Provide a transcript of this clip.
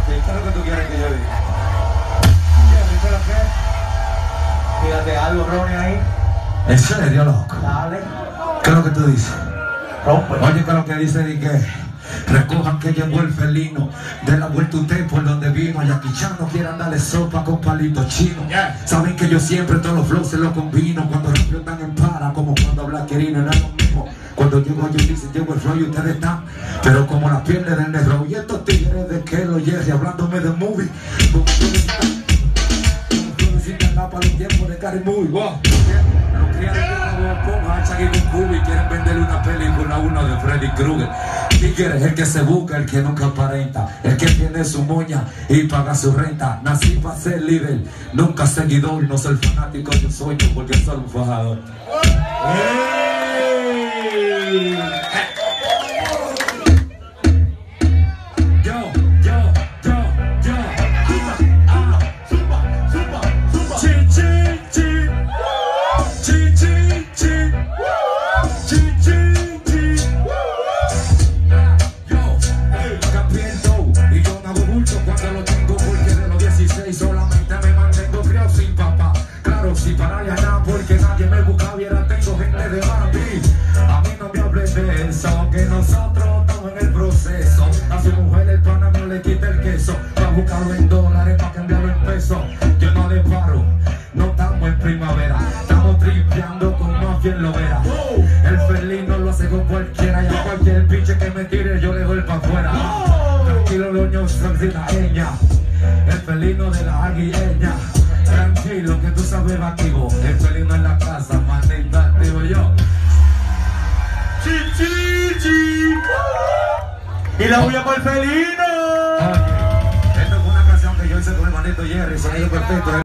¿Qué es lo que tú quieres que yo diga? ¿Qué es lo que? Fíjate algo, Ronnie, ahí. ¿En serio, loco? Dale. ¿Qué es lo que tú dices? Rompe. Oye, ¿qué es lo que dice? Di que recojan que llegó el felino de la vuelta usted por donde vino. A Jackie Chan no quieran darle sopa con palitos chinos. Saben que yo siempre todos los flows se los combino. Cuando rápido están en para, como cuando habla Querino, no es lo mismo. Cuando llego yo dice, llego el flow y ustedes están, pero como la piel del negro. Y estos tigres de que lo Jerry hablándome de movie. Como ustedes están, como florecitas para los tiempos de Cari Movie. Wow. Los criados de Esponja, Chagui con Cubi quieren venderle una película a uno de Freddy Krueger. Tigre es el que se busca, el que nunca aparenta, el que tiene su moña y paga su renta. Nací para ser líder, nunca seguidor, no soy fanático, yo soy yo porque soy un fajador. Solamente me mantengo criado sin papá. Claro, si para allá nada, porque nadie me busca, viera, tengo gente de Bambi. A mí no me hables de eso, que nosotros estamos en el proceso. A su mujer el pana no le quita el queso, para buscarlo en dólares, para cambiarlo en pesos. Yo no le paro, no estamos en primavera, estamos tripeando con mafia en Lovera. El felino lo hace con cualquiera, y a cualquier pinche que me tire yo le doy para afuera. Tranquilo, doña Sardinaeña, el felino de la aguilleña. Tranquilo que tú sabes activo. El felino en la casa, manita, digo yo. Chi, chi, chi. Y la bulla por el felino. Oye, esto es una canción que yo hice con el manito Jerry, sonido perfecto.